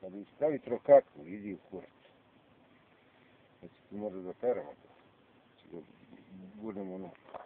Kada stavi trokakvu, idi u kurac. Znači, tu možda da peramo to. Znači, da budemo ono...